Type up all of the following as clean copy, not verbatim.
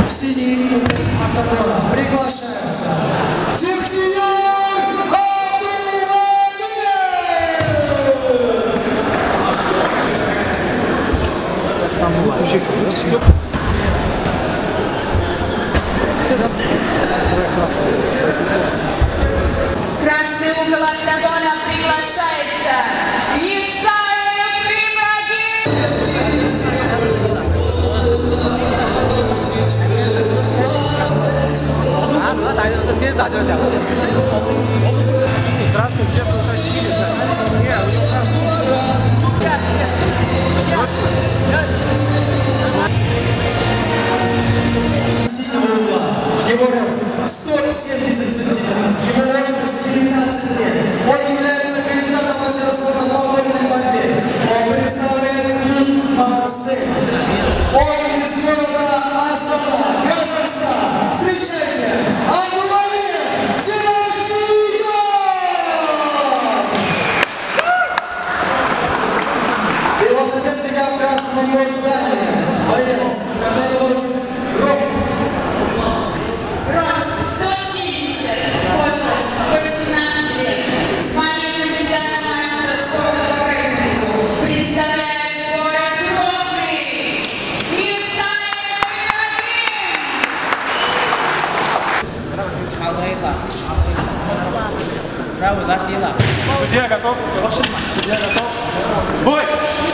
В синий угол октагона приглашается Технияр Абдулаев! В красный угол октагона приглашается Исаев Ибрагим! Синего угла. Его рост 170 сантиметров. Его возраст 19 лет. Он является кандидатом мастера спорта по вольной борьбе. Он представляет клуб «Марсель». Он из города Астана, Казахстан. Встречайте! Абдулаев Технияр! Его соперника в красном углу здании. Боец, который рост 170, возраст 18 лет, звание кандидата мастера спорта по грэпплингу, представляет город Грозный, Исаев Ибрагим! Судья готов? Судья готов? Бой!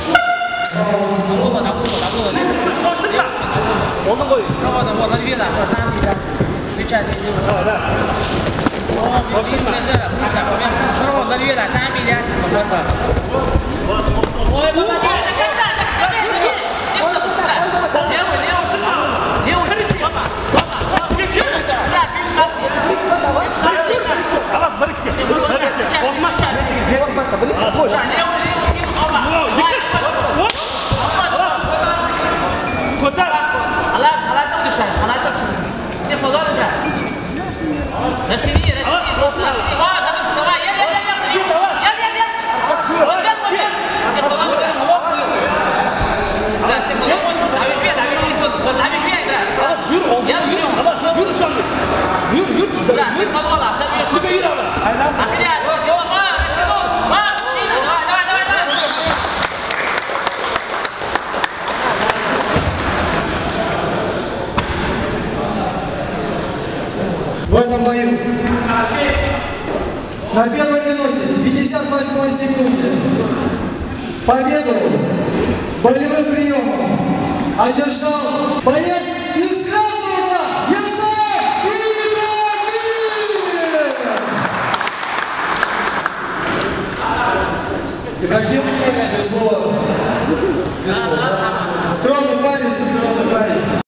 В этом бою на первой минуте 58 секунде победу болевым приемом одержал боец из красного Исаев Ибрагим! Ибрагим, тебе слово. Скромный парень, скромный парень.